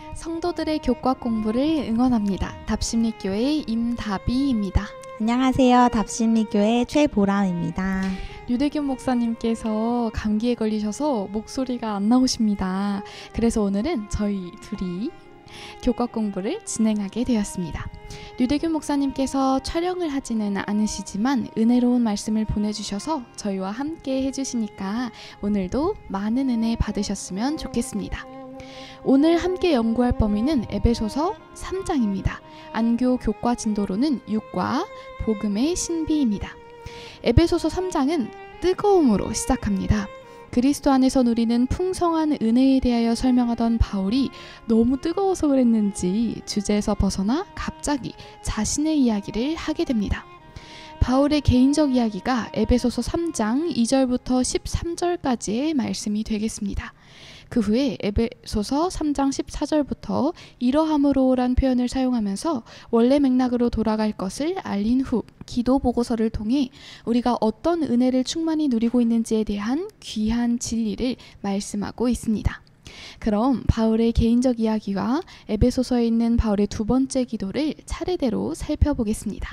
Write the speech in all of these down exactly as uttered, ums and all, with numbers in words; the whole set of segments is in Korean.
성도들의 교과 공부를 응원합니다. 답심리교회 임다비입니다. 안녕하세요. 답심리교회 최보람입니다. 유대균 목사님께서 감기에 걸리셔서 목소리가 안 나오십니다. 그래서 오늘은 저희 둘이 교과 공부를 진행하게 되었습니다. 유대균 목사님께서 촬영을 하지는 않으시지만 은혜로운 말씀을 보내주셔서 저희와 함께 해주시니까 오늘도 많은 은혜 받으셨으면 좋겠습니다. 오늘 함께 연구할 범위는 에베소서 삼 장입니다. 안교 교과 진도로는 육 과 복음의 신비입니다. 에베소서 삼 장은 뜨거움으로 시작합니다. 그리스도 안에서 누리는 풍성한 은혜에 대하여 설명하던 바울이 너무 뜨거워서 그랬는지 주제에서 벗어나 갑자기 자신의 이야기를 하게 됩니다. 바울의 개인적 이야기가 에베소서 삼 장 이 절부터 십삼 절까지의 말씀이 되겠습니다. 그 후에 에베소서 삼 장 십사 절부터 이러함으로란 표현을 사용하면서 원래 맥락으로 돌아갈 것을 알린 후 기도 보고서를 통해 우리가 어떤 은혜를 충만히 누리고 있는지에 대한 귀한 진리를 말씀하고 있습니다. 그럼 바울의 개인적 이야기와 에베소서에 있는 바울의 두 번째 기도를 차례대로 살펴보겠습니다.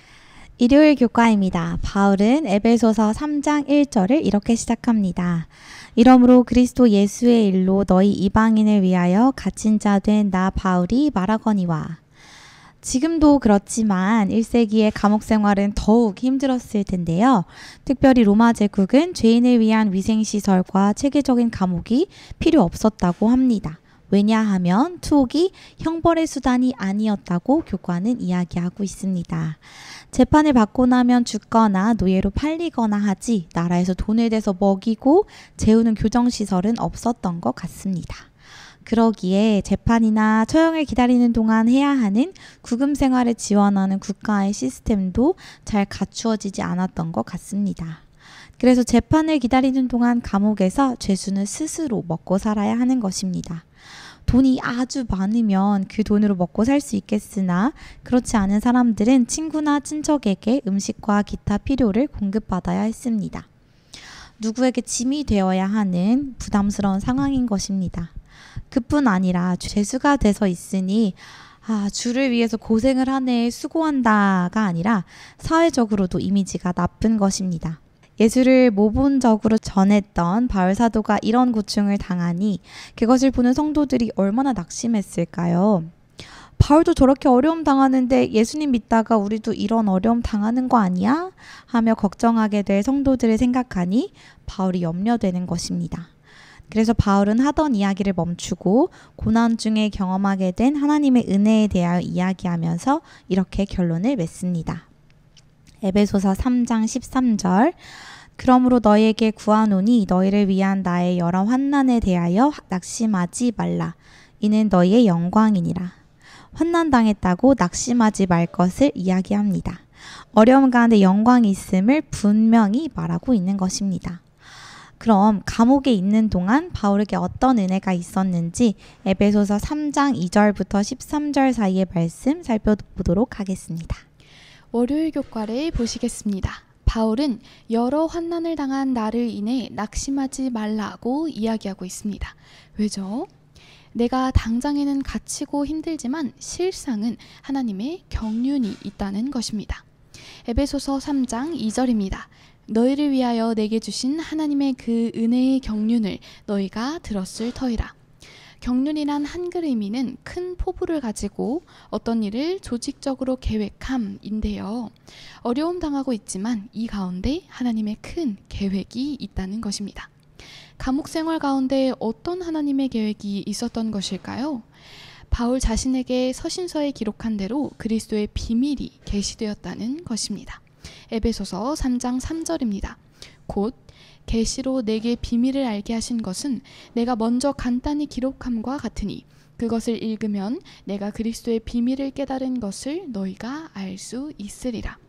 일요일 교과입니다. 바울은 에베소서 삼 장 일 절을 이렇게 시작합니다. 이러므로 그리스도 예수의 일로 너희 이방인을 위하여 갇힌 자 된 나 바울이 말하거니와. 지금도 그렇지만 일 세기의 감옥 생활은 더욱 힘들었을 텐데요. 특별히 로마 제국은 죄인을 위한 위생시설과 체계적인 감옥이 필요 없었다고 합니다. 왜냐하면 투옥이 형벌의 수단이 아니었다고 교과는 이야기하고 있습니다. 재판을 받고 나면 죽거나 노예로 팔리거나 하지 나라에서 돈을 대서 먹이고 재우는 교정시설은 없었던 것 같습니다. 그러기에 재판이나 처형을 기다리는 동안 해야 하는 구금 생활을 지원하는 국가의 시스템도 잘 갖추어지지 않았던 것 같습니다. 그래서 재판을 기다리는 동안 감옥에서 죄수는 스스로 먹고 살아야 하는 것입니다. 돈이 아주 많으면 그 돈으로 먹고 살 수 있겠으나 그렇지 않은 사람들은 친구나 친척에게 음식과 기타 필요를 공급받아야 했습니다. 누구에게 짐이 되어야 하는 부담스러운 상황인 것입니다. 그뿐 아니라 죄수가 돼서 있으니 아, 주를 위해서 고생을 하네, 수고한다가 아니라 사회적으로도 이미지가 나쁜 것입니다. 예수를 모본적으로 전했던 바울 사도가 이런 고충을 당하니 그것을 보는 성도들이 얼마나 낙심했을까요? 바울도 저렇게 어려움 당하는데 예수님 믿다가 우리도 이런 어려움 당하는 거 아니야? 하며 걱정하게 될 성도들을 생각하니 바울이 염려되는 것입니다. 그래서 바울은 하던 이야기를 멈추고 고난 중에 경험하게 된 하나님의 은혜에 대하여 이야기하면서 이렇게 결론을 맺습니다. 에베소서 삼 장 십삼 절 그러므로 너희에게 구하노니 너희를 위한 나의 여러 환난에 대하여 낙심하지 말라. 이는 너희의 영광이니라. 환난당했다고 낙심하지 말 것을 이야기합니다. 어려움 가운데 영광이 있음을 분명히 말하고 있는 것입니다. 그럼 감옥에 있는 동안 바울에게 어떤 은혜가 있었는지 에베소서 삼 장 이 절부터 십삼 절 사이의 말씀 살펴보도록 하겠습니다. 월요일 교과를 보시겠습니다. 바울은 여러 환난을 당한 나를 인해 낙심하지 말라고 이야기하고 있습니다. 왜죠? 내가 당장에는 갇히고 힘들지만 실상은 하나님의 경륜이 있다는 것입니다. 에베소서 삼 장 이 절입니다. 너희를 위하여 내게 주신 하나님의 그 은혜의 경륜을 너희가 들었을 터이라. 경륜이란 한글 의미는 큰 포부를 가지고 어떤 일을 조직적으로 계획함인데요. 어려움 당하고 있지만 이 가운데 하나님의 큰 계획이 있다는 것입니다. 감옥 생활 가운데 어떤 하나님의 계획이 있었던 것일까요? 바울 자신에게 서신서에 기록한 대로 그리스도의 비밀이 계시되었다는 것입니다. 에베소서 삼 장 삼 절입니다. 곧 계시로 내게 비밀을 알게 하신 것은 내가 먼저 간단히 기록함과 같으니 그것을 읽으면 내가 그리스도의 비밀을 깨달은 것을 너희가 알 수 있으리라.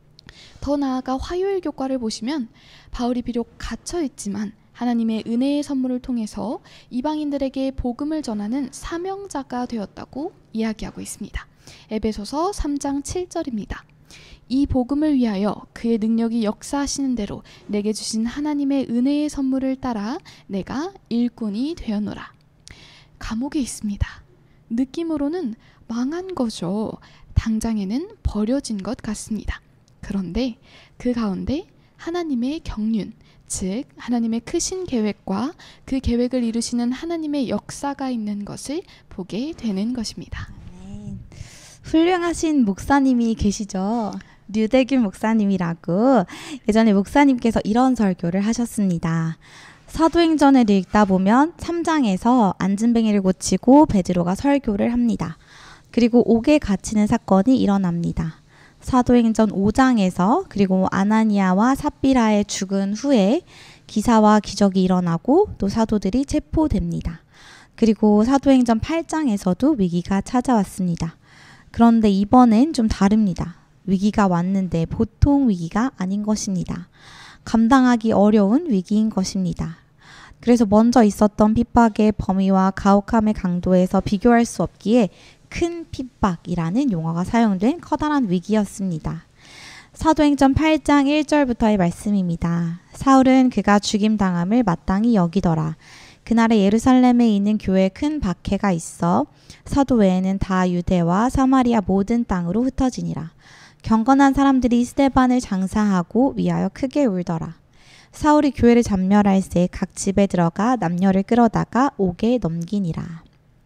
더 나아가 화요일 교과를 보시면 바울이 비록 갇혀 있지만 하나님의 은혜의 선물을 통해서 이방인들에게 복음을 전하는 사명자가 되었다고 이야기하고 있습니다. 에베소서 삼 장 칠 절입니다. 이 복음을 위하여 그의 능력이 역사하시는 대로 내게 주신 하나님의 은혜의 선물을 따라 내가 일꾼이 되었노라. 감옥에 있습니다. 느낌으로는 망한 거죠. 당장에는 버려진 것 같습니다. 그런데 그 가운데 하나님의 경륜, 즉 하나님의 크신 계획과 그 계획을 이루시는 하나님의 역사가 있는 것을 보게 되는 것입니다. 네. 훌륭하신 목사님이 계시죠. 류대균 목사님이라고. 예전에 목사님께서 이런 설교를 하셨습니다. 사도행전을 읽다 보면 삼 장에서 안진뱅이를 고치고 베드로가 설교를 합니다. 그리고 옥에 갇히는 사건이 일어납니다. 사도행전 오 장에서 그리고 아나니아와 삽비라의 죽은 후에 기사와 기적이 일어나고 또 사도들이 체포됩니다. 그리고 사도행전 팔 장에서도 위기가 찾아왔습니다. 그런데 이번엔 좀 다릅니다. 위기가 왔는데 보통 위기가 아닌 것입니다. 감당하기 어려운 위기인 것입니다. 그래서 먼저 있었던 핍박의 범위와 가혹함의 강도에서 비교할 수 없기에 큰 핍박이라는 용어가 사용된 커다란 위기였습니다. 사도행전 팔 장 일 절부터의 말씀입니다. 사울은 그가 죽임당함을 마땅히 여기더라. 그날에 예루살렘에 있는 교회에 큰 박해가 있어 사도 외에는 다 유대와 사마리아 모든 땅으로 흩어지니라. 경건한 사람들이 스데반을 장사하고 위하여 크게 울더라. 사울이 교회를 잔멸할새 각 집에 들어가 남녀를 끌어다가 옥에 넘기니라.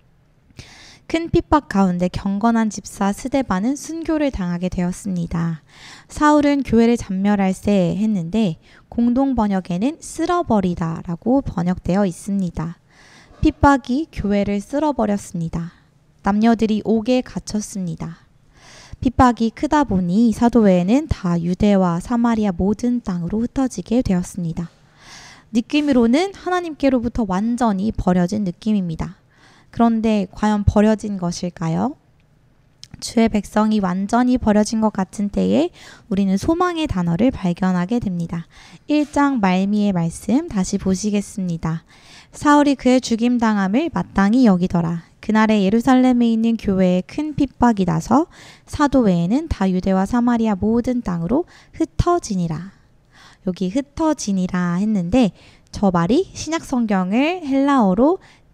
큰 핍박 가운데 경건한 집사 스데반은 순교를 당하게 되었습니다. 사울은 교회를 잔멸할새 했는데 공동 번역에는 쓸어버리다 라고 번역되어 있습니다. 핍박이 교회를 쓸어버렸습니다. 남녀들이 옥에 갇혔습니다. 핍박이 크다 보니 사도회에는 다 유대와 사마리아 모든 땅으로 흩어지게 되었습니다. 느낌으로는 하나님께로부터 완전히 버려진 느낌입니다. 그런데 과연 버려진 것일까요? 주의 백성이 완전히 버려진 것 같은 때에 우리는 소망의 단어를 발견하게 됩니다. 일 장 말미의 말씀 다시 보시겠습니다. 사울이 그의 죽임당함을 마땅히 여기더라. 그날에 예루살렘에 있는 교회에 큰 핍박이 나서 사도 외에는 다 유대와 사마리아 모든 땅으로 흩어지니라. 여기 흩어지니라 했는데 저 말이 신약 성경을 헬라어로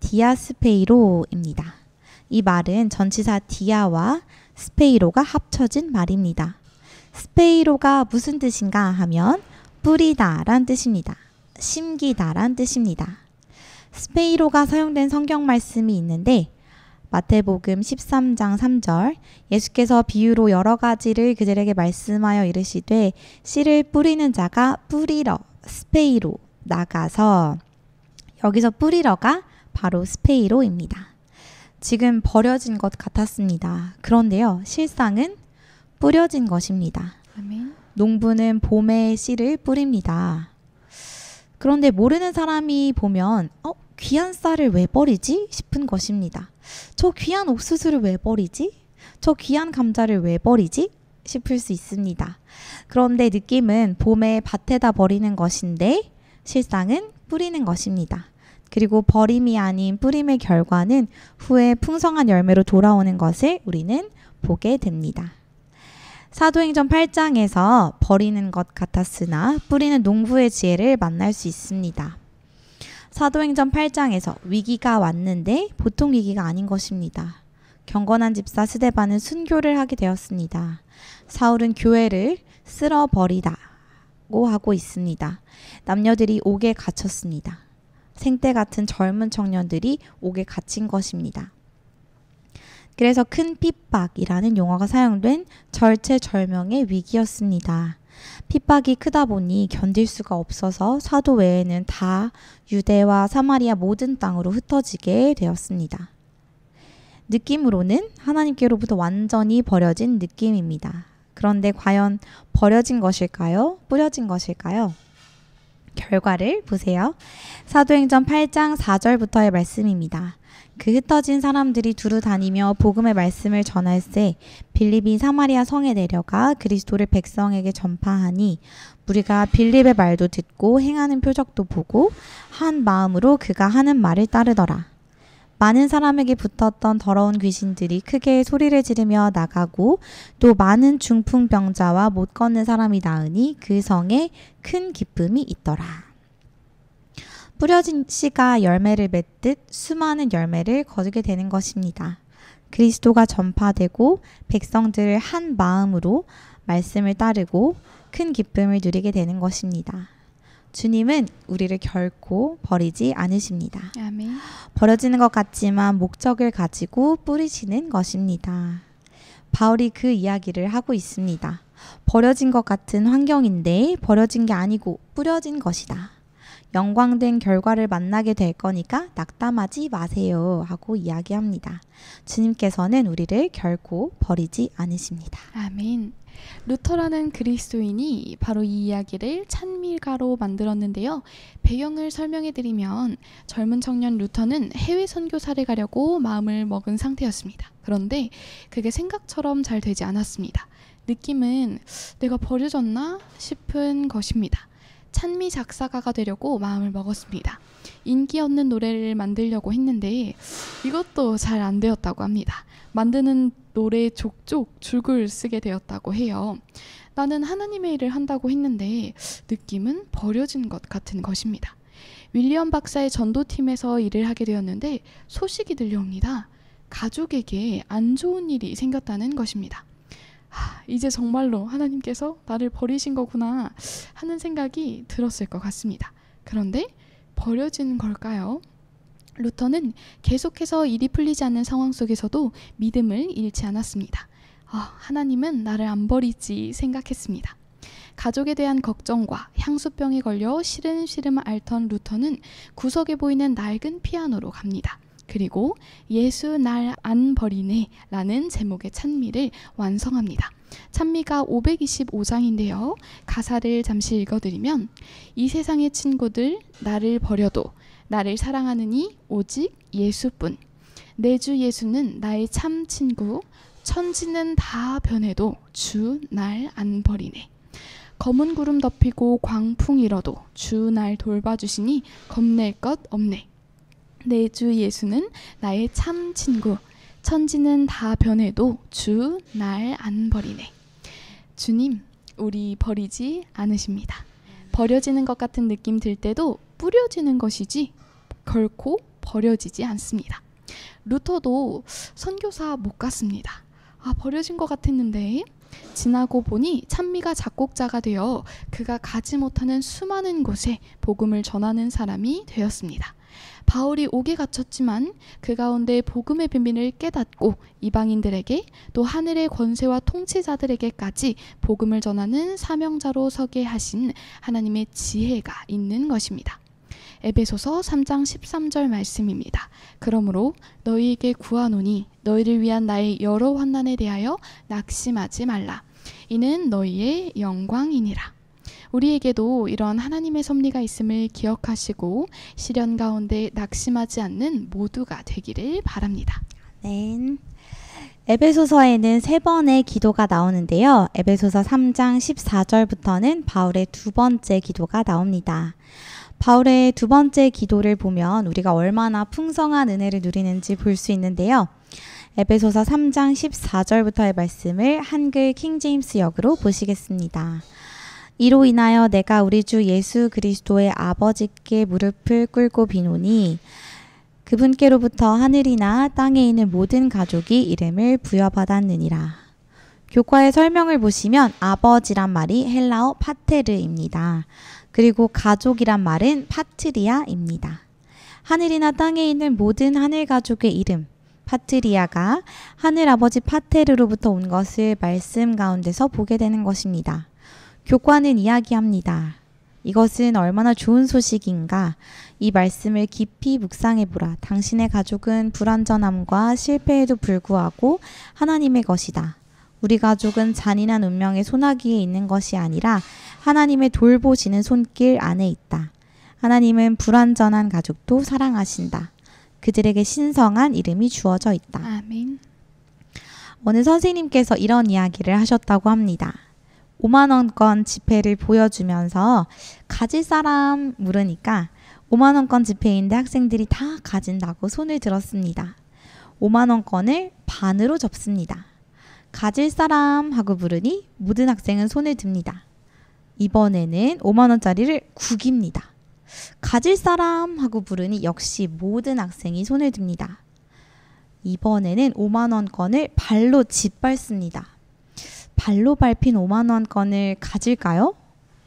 디아스페이로입니다. 이 말은 전치사 디아와 스페이로가 합쳐진 말입니다. 스페이로가 무슨 뜻인가 하면 뿌리다 란 뜻입니다. 심기다 란 뜻입니다. 스페이로가 사용된 성경 말씀이 있는데 마태복음 십삼 장 삼 절 예수께서 비유로 여러 가지를 그들에게 말씀하여 이르시되 씨를 뿌리는 자가 뿌리러 스페이로 나가서 여기서 뿌리러가 바로 스페이로입니다. 지금 버려진 것 같았습니다. 그런데요, 실상은 뿌려진 것입니다. 아멘. 농부는 봄에 씨를 뿌립니다. 그런데 모르는 사람이 보면 어? 귀한 쌀을 왜 버리지? 싶은 것입니다. 저 귀한 옥수수를 왜 버리지? 저 귀한 감자를 왜 버리지? 싶을 수 있습니다. 그런데 느낌은 봄에 밭에다 버리는 것인데 실상은 뿌리는 것입니다. 그리고 버림이 아닌 뿌림의 결과는 후에 풍성한 열매로 돌아오는 것을 우리는 보게 됩니다. 사도행전 팔 장에서 버리는 것 같았으나 뿌리는 농부의 지혜를 만날 수 있습니다. 사도행전 팔 장에서 위기가 왔는데 보통 위기가 아닌 것입니다. 경건한 집사 스데반은 순교를 하게 되었습니다. 사울은 교회를 쓸어버리다고 하고 있습니다. 남녀들이 옥에 갇혔습니다. 생때 같은 젊은 청년들이 옥에 갇힌 것입니다. 그래서 큰 핍박이라는 용어가 사용된 절체절명의 위기였습니다. 핍박이 크다 보니 견딜 수가 없어서 사도 외에는 다 유대와 사마리아 모든 땅으로 흩어지게 되었습니다. 느낌으로는 하나님께로부터 완전히 버려진 느낌입니다. 그런데 과연 버려진 것일까요? 뿌려진 것일까요? 결과를 보세요. 사도행전 팔 장 사 절부터의 말씀입니다. 그 흩어진 사람들이 두루 다니며 복음의 말씀을 전할새 빌립이 사마리아 성에 내려가 그리스도를 백성에게 전파하니 우리가 빌립의 말도 듣고 행하는 표적도 보고 한 마음으로 그가 하는 말을 따르더라. 많은 사람에게 붙었던 더러운 귀신들이 크게 소리를 지르며 나가고 또 많은 중풍병자와 못 걷는 사람이 나으니 그 성에 큰 기쁨이 있더라. 뿌려진 씨가 열매를 맺듯 수많은 열매를 거두게 되는 것입니다. 그리스도가 전파되고 백성들을 한 마음으로 말씀을 따르고 큰 기쁨을 누리게 되는 것입니다. 주님은 우리를 결코 버리지 않으십니다. 아멘. 버려지는 것 같지만 목적을 가지고 뿌리시는 것입니다. 바울이 그 이야기를 하고 있습니다. 버려진 것 같은 환경인데 버려진 게 아니고 뿌려진 것이다. 영광된 결과를 만나게 될 거니까 낙담하지 마세요 하고 이야기합니다. 주님께서는 우리를 결코 버리지 않으십니다. 아멘. 루터라는 그리스도인이 바로 이 이야기를 찬미가로 만들었는데요. 배경을 설명해 드리면 젊은 청년 루터는 해외 선교사를 가려고 마음을 먹은 상태였습니다. 그런데 그게 생각처럼 잘 되지 않았습니다. 느낌은 내가 버려졌나 싶은 것입니다. 찬미 작사가가 되려고 마음을 먹었습니다. 인기 없는 노래를 만들려고 했는데 이것도 잘 안 되었다고 합니다. 만드는 노래 족족 죽을 쓰게 되었다고 해요. 나는 하나님의 일을 한다고 했는데 느낌은 버려진 것 같은 것입니다. 윌리엄 박사의 전도팀에서 일을 하게 되었는데 소식이 들려옵니다. 가족에게 안 좋은 일이 생겼다는 것입니다. 하, 이제 정말로 하나님께서 나를 버리신 거구나 하는 생각이 들었을 것 같습니다. 그런데 버려진 걸까요? 루터는 계속해서 일이 풀리지 않는 상황 속에서도 믿음을 잃지 않았습니다. 아, 하나님은 나를 안 버리지 생각했습니다. 가족에 대한 걱정과 향수병에 걸려 시름시름 앓던 루터는 구석에 보이는 낡은 피아노로 갑니다. 그리고 예수 날 안 버리네 라는 제목의 찬미를 완성합니다. 찬미가 오백이십오 장인데요. 가사를 잠시 읽어드리면 이 세상의 친구들 나를 버려도 나를 사랑하느니 오직 예수뿐. 내 주 예수는 나의 참 친구. 천지는 다 변해도 주 날 안 버리네. 검은 구름 덮이고 광풍 일어도 주 날 돌봐주시니 겁낼 것 없네. 내 주 예수는 나의 참 친구. 천지는 다 변해도 주 날 안 버리네. 주님, 우리 버리지 않으십니다. 버려지는 것 같은 느낌 들 때도 뿌려지는 것이지 결코 버려지지 않습니다. 루터도 선교사 못 갔습니다. 아, 버려진 것 같았는데 지나고 보니 찬미가 작곡자가 되어 그가 가지 못하는 수많은 곳에 복음을 전하는 사람이 되었습니다. 바울이 옥에 갇혔지만 그 가운데 복음의 비밀을 깨닫고 이방인들에게 또 하늘의 권세와 통치자들에게까지 복음을 전하는 사명자로 서게 하신 하나님의 지혜가 있는 것입니다. 에베소서 삼 장 십삼 절 말씀입니다. 그러므로 너희에게 구하노니 너희를 위한 나의 여러 환난에 대하여 낙심하지 말라. 이는 너희의 영광이니라. 우리에게도 이런 하나님의 섭리가 있음을 기억하시고 시련 가운데 낙심하지 않는 모두가 되기를 바랍니다. 네. 에베소서에는 세 번의 기도가 나오는데요. 에베소서 삼 장 십사 절부터는 바울의 두 번째 기도가 나옵니다. 바울의 두 번째 기도를 보면 우리가 얼마나 풍성한 은혜를 누리는지 볼 수 있는데요. 에베소서 삼 장 십사 절부터의 말씀을 한글 킹제임스 역으로 보시겠습니다. 이로 인하여 내가 우리 주 예수 그리스도의 아버지께 무릎을 꿇고 비노니 그분께로부터 하늘이나 땅에 있는 모든 가족이 이름을 부여받았느니라. 교과의 설명을 보시면 아버지란 말이 헬라어 파테르입니다. 그리고 가족이란 말은 파트리아입니다. 하늘이나 땅에 있는 모든 하늘 가족의 이름 파트리아가 하늘아버지 파테르로부터 온 것을 말씀 가운데서 보게 되는 것입니다. 교과는 이야기합니다. 이것은 얼마나 좋은 소식인가. 이 말씀을 깊이 묵상해보라. 당신의 가족은 불완전함과 실패에도 불구하고 하나님의 것이다. 우리 가족은 잔인한 운명의 소나기에 있는 것이 아니라 하나님의 돌보시는 손길 안에 있다. 하나님은 불완전한 가족도 사랑하신다. 그들에게 신성한 이름이 주어져 있다. 아멘. 어느 선생님께서 이런 이야기를 하셨다고 합니다. 오만 원권 지폐를 보여주면서 가질 사람 물으니까 오만 원권 지폐인데 학생들이 다 가진다고 손을 들었습니다. 오만 원권을 반으로 접습니다. 가질 사람 하고 물으니 모든 학생은 손을 듭니다. 이번에는 오만 원짜리를 구깁니다. 가질 사람 하고 부르니 역시 모든 학생이 손을 듭니다. 이번에는 오만 원권을 발로 짓밟습니다. 발로 밟힌 오만 원권을 가질까요?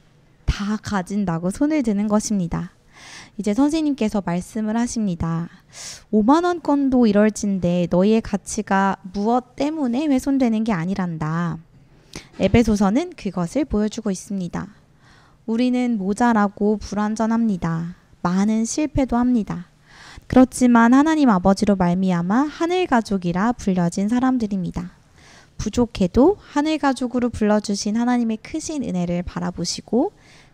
다 가진다고 손을 드는 것입니다. 이제 선생님께서 말씀을 하십니다. 오만 원권도 이럴진데 너희의 가치가 무엇 때문에 훼손되는 게 아니란다. 에베소서는 그것을 보여주고 있습니다. 우리는 모자라고 불완전합니다. 많은 실패도 합니다. 그렇지만 하나님 아버지로 말미암아 하늘 가족이라 불려진 사람들입니다. 부족해도 하늘 가족으로 불러주신 하나님의 크신 은혜를 바라보시고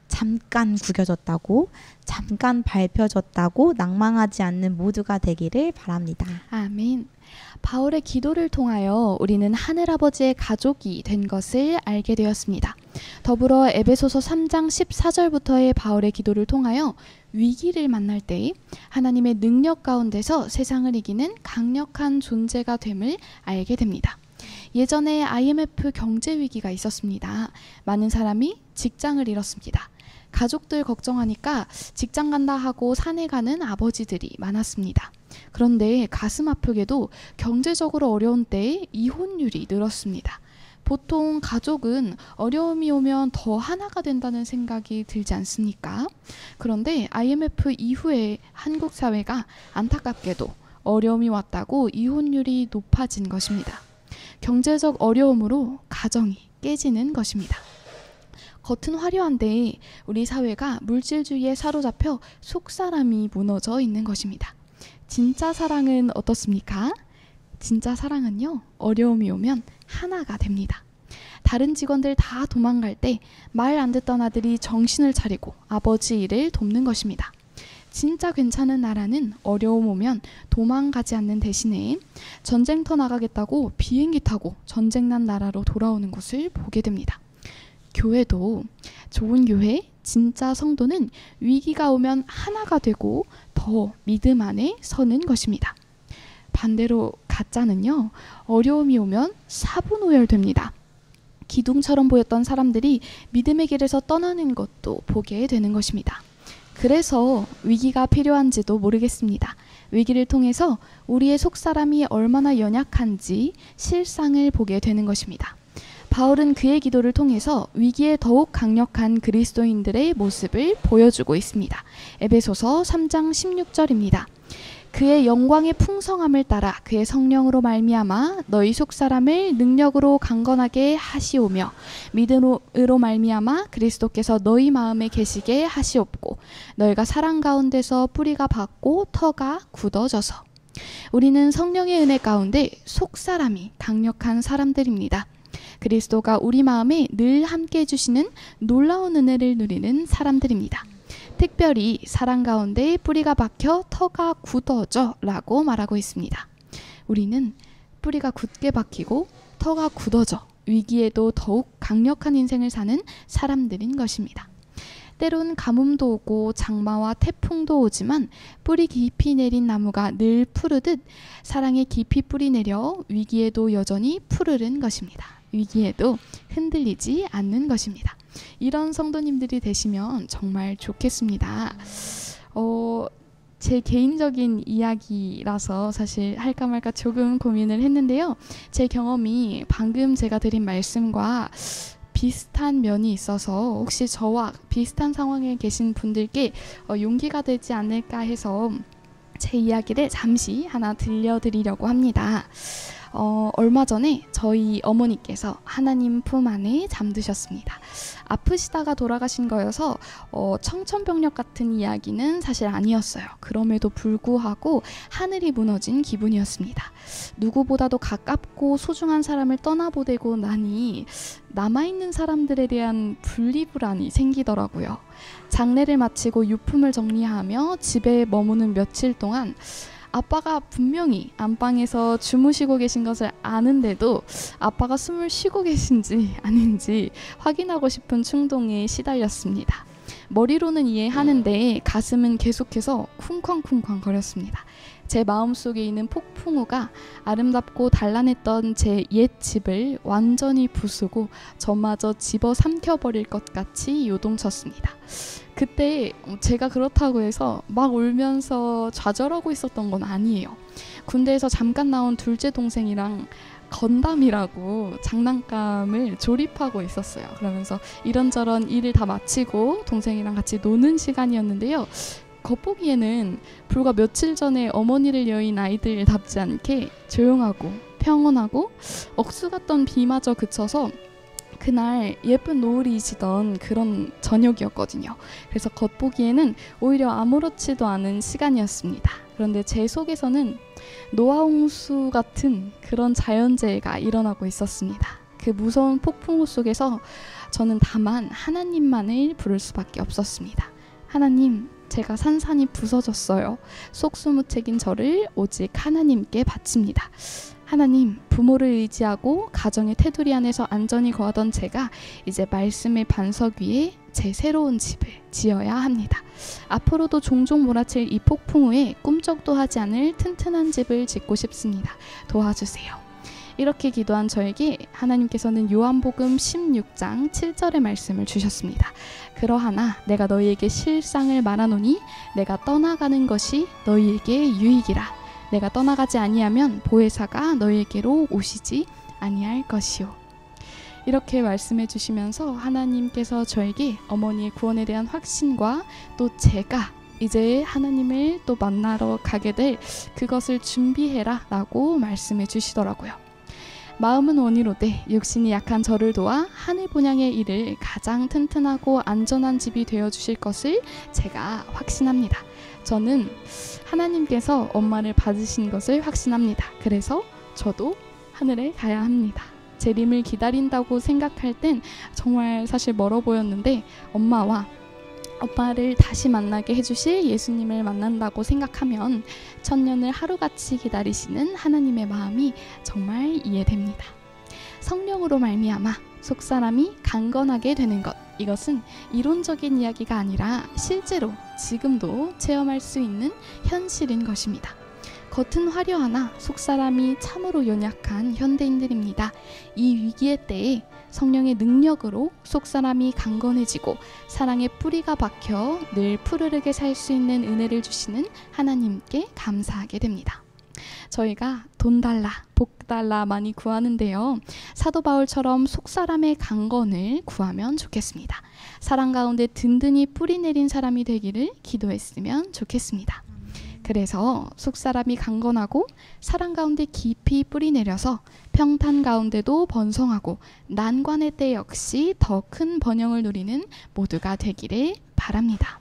잠깐 구겨졌다고, 잠깐 밟혀졌다고 낭망하지 않는 모두가 되기를 바랍니다. 아멘. 바울의 기도를 통하여 우리는 하늘아버지의 가족이 된 것을 알게 되었습니다. 더불어 에베소서 삼 장 십사 절부터의 바울의 기도를 통하여 위기를 만날 때 하나님의 능력 가운데서 세상을 이기는 강력한 존재가 됨을 알게 됩니다. 예전에 아이엠에프 경제 위기가 있었습니다. 많은 사람이 직장을 잃었습니다. 가족들 걱정하니까 직장 간다 하고 산에 가는 아버지들이 많았습니다. 그런데 가슴 아프게도 경제적으로 어려운 때에 이혼율이 늘었습니다. 보통 가족은 어려움이 오면 더 하나가 된다는 생각이 들지 않습니까? 그런데 아이엠에프 이후에 한국 사회가 안타깝게도 어려움이 왔다고 이혼율이 높아진 것입니다. 경제적 어려움으로 가정이 깨지는 것입니다. 겉은 화려한데 우리 사회가 물질주의에 사로잡혀 속사람이 무너져 있는 것입니다. 진짜 사랑은 어떻습니까? 진짜 사랑은요, 어려움이 오면 하나가 됩니다. 다른 직원들 다 도망갈 때 말 안 듣던 아들이 정신을 차리고 아버지 일을 돕는 것입니다. 진짜 괜찮은 나라는 어려움 오면 도망가지 않는 대신에 전쟁터 나가겠다고 비행기 타고 전쟁 난 나라로 돌아오는 것을 보게 됩니다. 교회도 좋은 교회, 진짜 성도는 위기가 오면 하나가 되고 더 믿음 안에 서는 것입니다. 반대로 가짜는요, 어려움이 오면 사분오열됩니다. 기둥처럼 보였던 사람들이 믿음의 길에서 떠나는 것도 보게 되는 것입니다. 그래서 위기가 필요한지도 모르겠습니다. 위기를 통해서 우리의 속사람이 얼마나 연약한지 실상을 보게 되는 것입니다. 바울은 그의 기도를 통해서 위기에 더욱 강력한 그리스도인들의 모습을 보여주고 있습니다. 에베소서 삼 장 십육 절입니다. 그의 영광의 풍성함을 따라 그의 성령으로 말미암아 너희 속사람을 능력으로 강건하게 하시오며 믿음으로 말미암아 그리스도께서 너희 마음에 계시게 하시옵고 너희가 사랑 가운데서 뿌리가 박고 터가 굳어져서. 우리는 성령의 은혜 가운데 속사람이 강력한 사람들입니다. 그리스도가 우리 마음에 늘 함께 해주시는 놀라운 은혜를 누리는 사람들입니다. 특별히 사랑 가운데 뿌리가 박혀 터가 굳어져 라고 말하고 있습니다. 우리는 뿌리가 굳게 박히고 터가 굳어져 위기에도 더욱 강력한 인생을 사는 사람들인 것입니다. 때론 가뭄도 오고 장마와 태풍도 오지만 뿌리 깊이 내린 나무가 늘 푸르듯 사랑에 깊이 뿌리 내려 위기에도 여전히 푸르른 것입니다. 위기에도 흔들리지 않는 것입니다. 이런 성도님들이 되시면 정말 좋겠습니다. 어, 제 개인적인 이야기라서 사실 할까 말까 조금 고민을 했는데요. 제 경험이 방금 제가 드린 말씀과 비슷한 면이 있어서 혹시 저와 비슷한 상황에 계신 분들께 어, 용기가 되지 않을까 해서 제 이야기를 잠시 하나 들려드리려고 합니다. 어, 얼마 전에 저희 어머니께서 하나님 품 안에 잠드셨습니다. 아프시다가 돌아가신 거여서 어, 청천벽력 같은 이야기는 사실 아니었어요. 그럼에도 불구하고 하늘이 무너진 기분이었습니다. 누구보다도 가깝고 소중한 사람을 떠나보내고 나니 남아있는 사람들에 대한 분리불안이 생기더라고요. 장례를 마치고 유품을 정리하며 집에 머무는 며칠 동안 아빠가 분명히 안방에서 주무시고 계신 것을 아는데도 아빠가 숨을 쉬고 계신지 아닌지 확인하고 싶은 충동에 시달렸습니다. 머리로는 이해하는데 가슴은 계속해서 쿵쾅쿵쾅 거렸습니다. 제 마음속에 있는 폭풍우가 아름답고 단란했던 제 옛 집을 완전히 부수고 저마저 집어삼켜버릴 것 같이 요동쳤습니다. 그때 제가 그렇다고 해서 막 울면서 좌절하고 있었던 건 아니에요. 군대에서 잠깐 나온 둘째 동생이랑 건담이라고 장난감을 조립하고 있었어요. 그러면서 이런저런 일을 다 마치고 동생이랑 같이 노는 시간이었는데요. 겉보기에는 불과 며칠 전에 어머니를 여인 아이들답지 않게 조용하고 평온하고 억수 같던 비마저 그쳐서 그날 예쁜 노을이 지던 그런 저녁이었거든요. 그래서 겉보기에는 오히려 아무렇지도 않은 시간이었습니다. 그런데 제 속에서는 노아홍수 같은 그런 자연재해가 일어나고 있었습니다. 그 무서운 폭풍우 속에서 저는 다만 하나님만을 부를 수밖에 없었습니다. 하나님, 제가 산산이 부서졌어요. 속수무책인 저를 오직 하나님께 바칩니다. 하나님, 부모를 의지하고 가정의 테두리 안에서 안전히 거하던 제가 이제 말씀의 반석 위에 제 새로운 집을 지어야 합니다. 앞으로도 종종 몰아칠 이 폭풍우에 꿈쩍도 하지 않을 튼튼한 집을 짓고 싶습니다. 도와주세요. 이렇게 기도한 저에게 하나님께서는 요한복음 십육 장 칠 절의 말씀을 주셨습니다. 그러하나 내가 너희에게 실상을 말하노니 내가 떠나가는 것이 너희에게 유익이라. 내가 떠나가지 아니하면 보혜사가 너희에게로 오시지 아니할 것이요. 이렇게 말씀해 주시면서 하나님께서 저에게 어머니의 구원에 대한 확신과 또 제가 이제 하나님을 또 만나러 가게 될 그것을 준비해라 라고 말씀해 주시더라고요. 마음은 원이로되 육신이 약한 저를 도와 하늘 본향의 일을 가장 튼튼하고 안전한 집이 되어주실 것을 제가 확신합니다. 저는 하나님께서 엄마를 받으신 것을 확신합니다. 그래서 저도 하늘에 가야 합니다. 재림을 기다린다고 생각할 땐 정말 사실 멀어 보였는데 엄마와 오빠를 다시 만나게 해주실 예수님을 만난다고 생각하면 천년을 하루같이 기다리시는 하나님의 마음이 정말 이해됩니다. 성령으로 말미암아 속사람이 강건하게 되는 것, 이것은 이론적인 이야기가 아니라 실제로 지금도 체험할 수 있는 현실인 것입니다. 겉은 화려하나 속사람이 참으로 연약한 현대인들입니다. 이 위기의 때에 성령의 능력으로 속사람이 강건해지고 사랑의 뿌리가 박혀 늘 푸르르게 살 수 있는 은혜를 주시는 하나님께 감사하게 됩니다. 저희가 돈 달라, 복 달라 많이 구하는데요. 사도 바울처럼 속사람의 강건을 구하면 좋겠습니다. 사랑 가운데 든든히 뿌리 내린 사람이 되기를 기도했으면 좋겠습니다. 그래서 속사람이 강건하고 사랑 가운데 깊이 뿌리 내려서 평탄 가운데도 번성하고 난관의 때 역시 더 큰 번영을 누리는 모두가 되기를 바랍니다.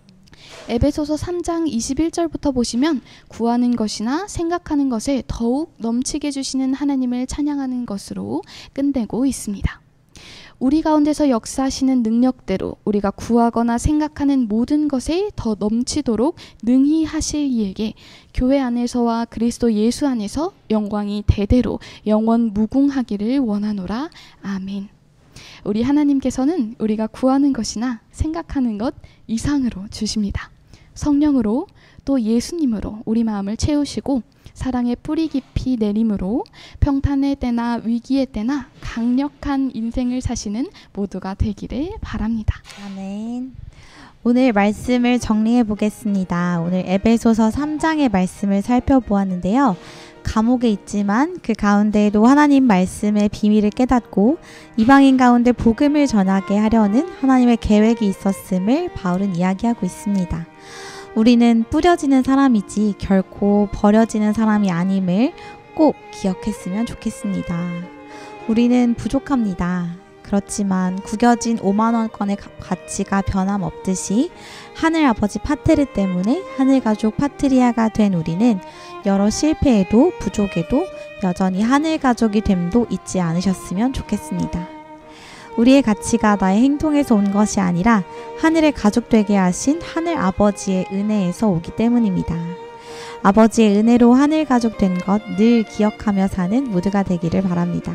에베소서 삼 장 이십일 절부터 보시면 구하는 것이나 생각하는 것에 더욱 넘치게 주시는 하나님을 찬양하는 것으로 끝내고 있습니다. 우리 가운데서 역사하시는 능력대로 우리가 구하거나 생각하는 모든 것에 더 넘치도록 능히 하실 이에게 교회 안에서와 그리스도 예수 안에서 영광이 대대로 영원 무궁하기를 원하노라. 아멘. 우리 하나님께서는 우리가 구하는 것이나 생각하는 것 이상으로 주십니다. 성령으로 또 예수님으로 우리 마음을 채우시고 사랑의 뿌리 깊이 내림으로 평탄의 때나 위기의 때나 강력한 인생을 사시는 모두가 되기를 바랍니다. 아멘. 오늘 말씀을 정리해 보겠습니다. 오늘 에베소서 삼 장의 말씀을 살펴보았는데요. 감옥에 있지만 그 가운데에도 하나님 말씀의 비밀을 깨닫고 이방인 가운데 복음을 전하게 하려는 하나님의 계획이 있었음을 바울은 이야기하고 있습니다. 우리는 뿌려지는 사람이지 결코 버려지는 사람이 아님을 꼭 기억했으면 좋겠습니다. 우리는 부족합니다. 그렇지만 구겨진 오만 원권의 가치가 변함없듯이 하늘아버지 파테르 때문에 하늘가족 파트리아가 된 우리는 여러 실패에도 부족에도 여전히 하늘가족이 됨도 잊지 않으셨으면 좋겠습니다. 우리의 가치가 나의 행동에서 온 것이 아니라 하늘의 가족 되게 하신 하늘아버지의 은혜에서 오기 때문입니다. 아버지의 은혜로 하늘가족 된 것 늘 기억하며 사는 모두가 되기를 바랍니다.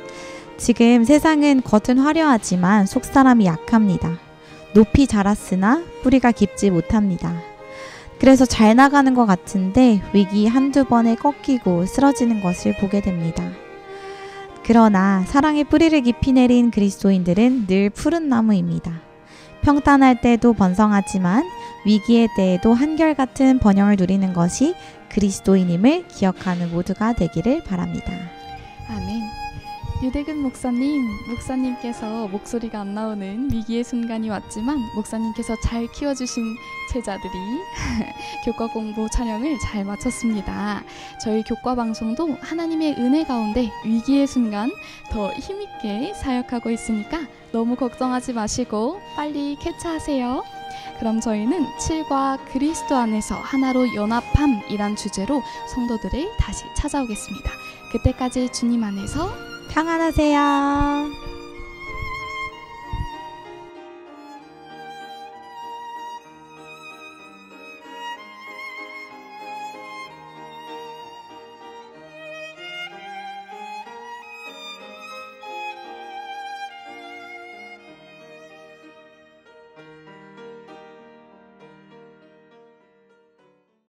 지금 세상은 겉은 화려하지만 속사람이 약합니다. 높이 자랐으나 뿌리가 깊지 못합니다. 그래서 잘 나가는 것 같은데 위기 한두 번에 꺾이고 쓰러지는 것을 보게 됩니다. 그러나 사랑의 뿌리를 깊이 내린 그리스도인들은 늘 푸른 나무입니다. 평탄할 때도 번성하지만 위기의 때에도 한결같은 번영을 누리는 것이 그리스도인임을 기억하는 모두가 되기를 바랍니다. 아멘. 유대근 목사님, 목사님께서 목소리가 안 나오는 위기의 순간이 왔지만 목사님께서 잘 키워주신 제자들이 교과 공부 촬영을 잘 마쳤습니다. 저희 교과 방송도 하나님의 은혜 가운데 위기의 순간 더 힘있게 사역하고 있으니까 너무 걱정하지 마시고 빨리 쾌차하세요. 그럼 저희는 칠과 그리스도 안에서 하나로 연합함이란 주제로 성도들을 다시 찾아오겠습니다. 그때까지 주님 안에서 평안하세요.